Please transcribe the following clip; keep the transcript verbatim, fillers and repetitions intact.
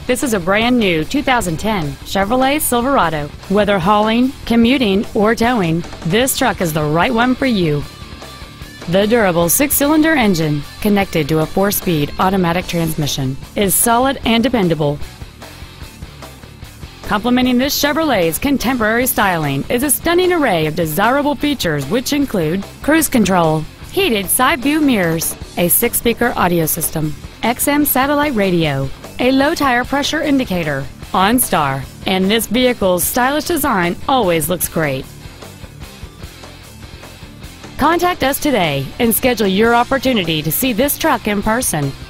this is a brand new two thousand ten Chevrolet Silverado. Whether hauling, commuting, or towing, this truck is the right one for you. The durable six-cylinder engine, connected to a four-speed automatic transmission, is solid and dependable. Complementing this Chevrolet's contemporary styling is a stunning array of desirable features, which include cruise control, heated side view mirrors, a six-speaker audio system, X M satellite radio, a low tire pressure indicator, OnStar, and this vehicle's stylish design always looks great. Contact us today and schedule your opportunity to see this truck in person.